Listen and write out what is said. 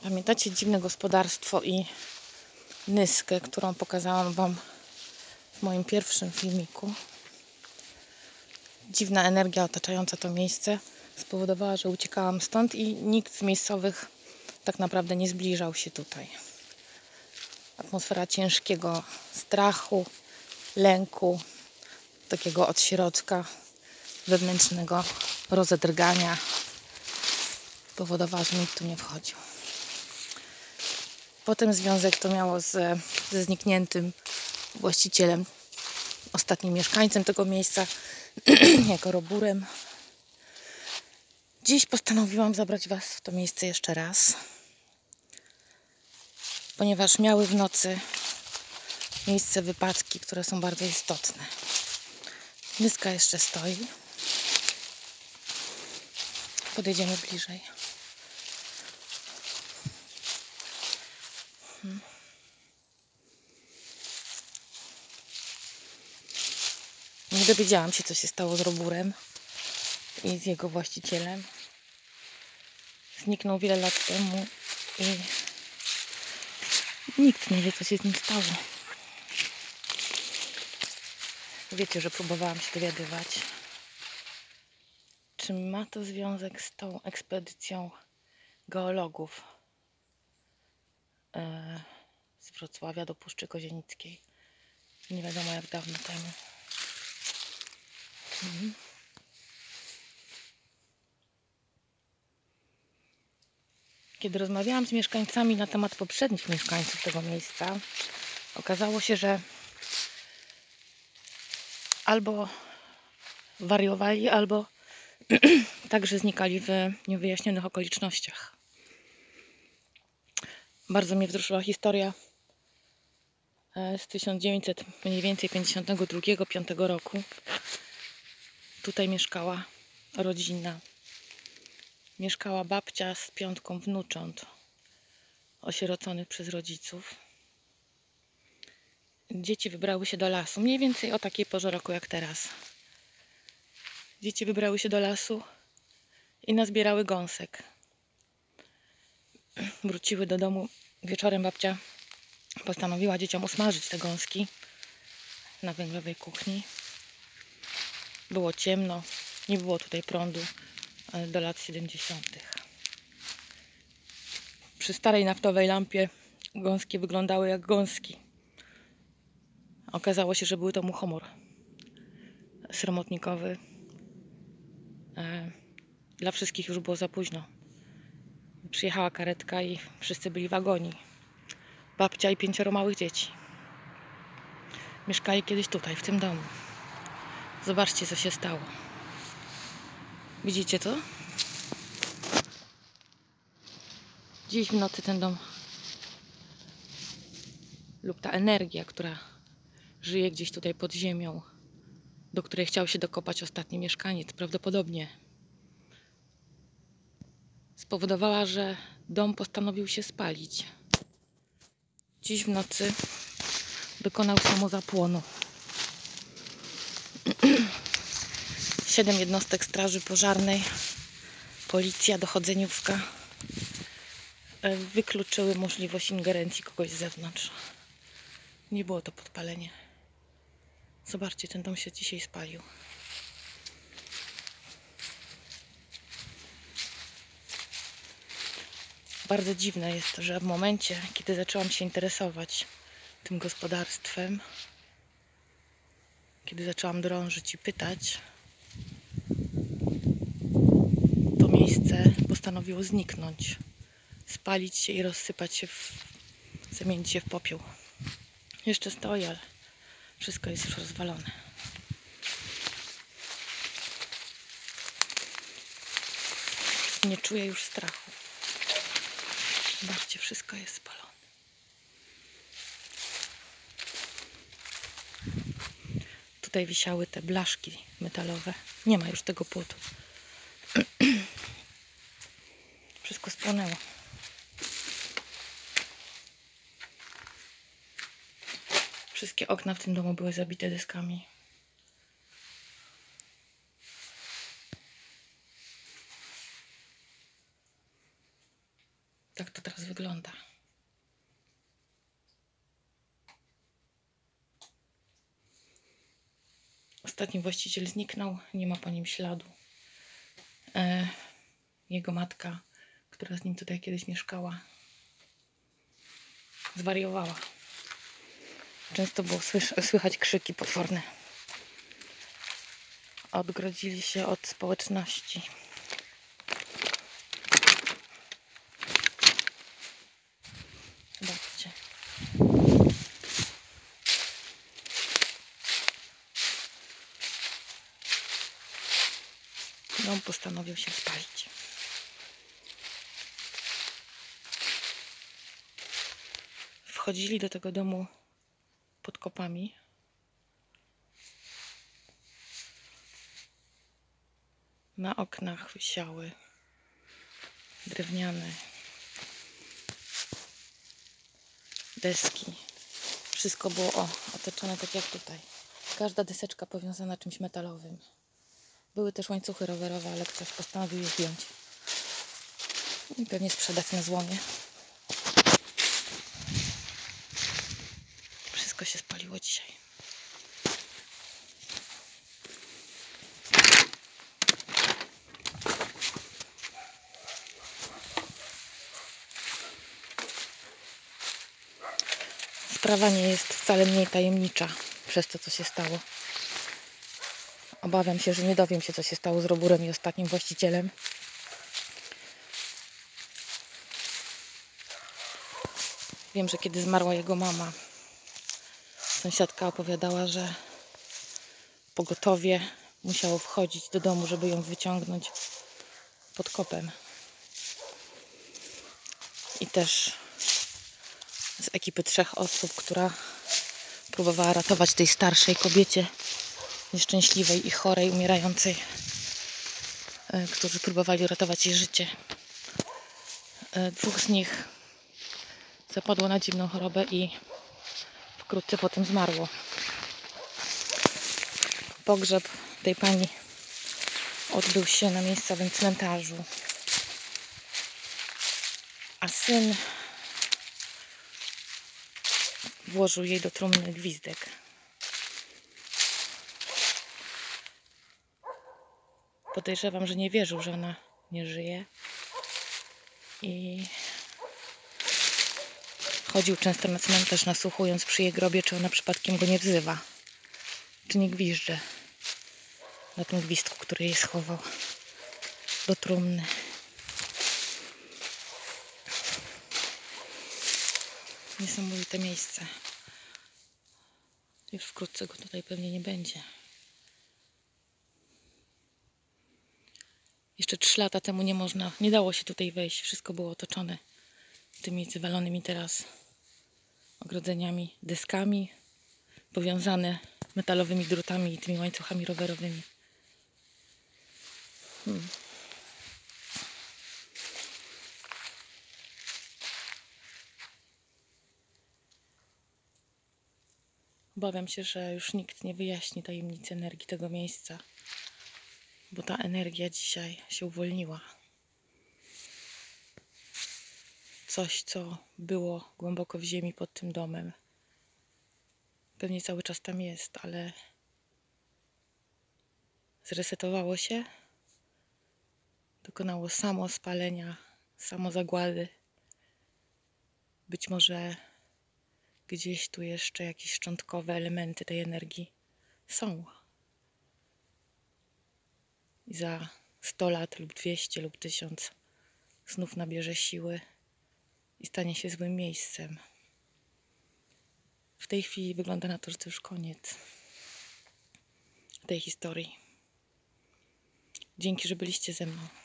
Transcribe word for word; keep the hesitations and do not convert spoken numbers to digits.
Pamiętacie dziwne gospodarstwo i Nyskę, którą pokazałam wam w moim pierwszym filmiku? Dziwna energia otaczająca to miejsce spowodowała, że uciekałam stąd i nikt z miejscowych tak naprawdę nie zbliżał się tutaj. Atmosfera ciężkiego strachu, lęku, takiego od środka wewnętrznego rozedrgania powodowała, że nikt tu nie wchodził. Potem związek to miało z, ze znikniętym właścicielem, ostatnim mieszkańcem tego miejsca, jako Roburem. Dziś postanowiłam zabrać was w to miejsce jeszcze raz, ponieważ miały w nocy miejsce wypadki, które są bardzo istotne. Nyska jeszcze stoi. Podejdziemy bliżej. Hmm. Nie dowiedziałam się, co się stało z Roburem i z jego właścicielem. Zniknął wiele lat temu i nikt nie wie, co się z nim stało. Wiecie, że próbowałam się dowiadywać, czy ma to związek z tą ekspedycją geologów e, z Wrocławia do Puszczy Kozienickiej. Nie wiadomo jak dawno temu. Mhm. Kiedy rozmawiałam z mieszkańcami na temat poprzednich mieszkańców tego miejsca, okazało się, że albo wariowali, albo także znikali w niewyjaśnionych okolicznościach. Bardzo mnie wzruszyła historia z tysiąc dziewięćset pięćdziesiątego drugiego do piątego roku. Tutaj mieszkała rodzina. Mieszkała babcia z piątką wnucząt osieroconych przez rodziców. Dzieci wybrały się do lasu, mniej więcej o takiej porze roku jak teraz. Dzieci wybrały się do lasu i nazbierały gąsek. Wróciły do domu. Wieczorem babcia postanowiła dzieciom usmażyć te gąski na węglowej kuchni. Było ciemno, nie było tutaj prądu do lat siedemdziesiątych. Przy starej naftowej lampie gąski wyglądały jak gąski. Okazało się, że był to muchomor sromotnikowy. Dla wszystkich już było za późno. Przyjechała karetka i wszyscy byli w agonii. Babcia i pięcioro małych dzieci. Mieszkali kiedyś tutaj, w tym domu. Zobaczcie, co się stało. Widzicie to? Dziś w nocy ten dom lub ta energia, która żyje gdzieś tutaj pod ziemią, do której chciał się dokopać ostatni mieszkaniec, prawdopodobnie spowodowała, że dom postanowił się spalić. Dziś w nocy dokonał samozapłonu. Siedem jednostek straży pożarnej, policja, dochodzeniówka wykluczyły możliwość ingerencji kogoś z zewnątrz. Nie było to podpalenie. Zobaczcie, ten dom się dzisiaj spalił. Bardzo dziwne jest, że w momencie, kiedy zaczęłam się interesować tym gospodarstwem, kiedy zaczęłam drążyć i pytać, to miejsce postanowiło zniknąć, spalić się i rozsypać się, w, zamienić się w popiół. Jeszcze stoi, ale wszystko jest już rozwalone. Nie czuję już strachu. Zobaczcie, wszystko jest spalone. Tutaj wisiały te blaszki metalowe. Nie ma już tego płotu. Wszystko spłonęło. Wszystkie okna w tym domu były zabite deskami. Tak to teraz wygląda. Ostatni właściciel zniknął, nie ma po nim śladu. E, jego matka, która z nim tutaj kiedyś mieszkała, zwariowała. Często było słychać krzyki potworne. Odgrodzili się od społeczności. Zobaczcie. Dom postanowił się spalić. Wchodzili do tego domu pod kopami. Na oknach wisiały drewniane deski. Wszystko było o, otoczone tak jak tutaj. Każda deseczka powiązana czymś metalowym. Były też łańcuchy rowerowe, ale ktoś postanowił je zdjąć. I pewnie sprzedać na złomie. Wszystko się spaliło dzisiaj. Sprawa nie jest wcale mniej tajemnicza przez to, co się stało. Obawiam się, że nie dowiem się, co się stało z Roburem i ostatnim właścicielem. Wiem, że kiedy zmarła jego mama, sąsiadka opowiadała, że pogotowie musiało wchodzić do domu, żeby ją wyciągnąć pod kopem. I też z ekipy trzech osób, która próbowała ratować tej starszej kobiecie, nieszczęśliwej i chorej, umierającej, którzy próbowali ratować jej życie. Dwóch z nich zapadło na dziwną chorobę i wkrótce potem zmarło. Pogrzeb tej pani odbył się na miejscowym cmentarzu, a syn włożył jej do trumny gwizdek. Podejrzewam, że nie wierzył, że ona nie żyje i chodził często na cmentarz, nasłuchując przy jej grobie, czy ona przypadkiem go nie wzywa, czy nie gwizdże na tym gwizdku, który jej schował do trumny. Niesamowite miejsce. Już wkrótce go tutaj pewnie nie będzie. Jeszcze trzy lata temu nie można, nie dało się tutaj wejść. Wszystko było otoczone tymi wywalonymi teraz ogrodzeniami, deskami, powiązane metalowymi drutami i tymi łańcuchami rowerowymi. Hmm. Obawiam się, że już nikt nie wyjaśni tajemnicy energii tego miejsca, bo ta energia dzisiaj się uwolniła. Coś, co było głęboko w ziemi pod tym domem, pewnie cały czas tam jest, ale zresetowało się, dokonało samo spalenia, samo zagłady. Być może gdzieś tu jeszcze jakieś szczątkowe elementy tej energii są. I za sto lat lub dwieście lub tysiąc znów nabierze siły i stanie się złym miejscem. W tej chwili wygląda na to, że to już koniec tej historii. Dzięki, że byliście ze mną.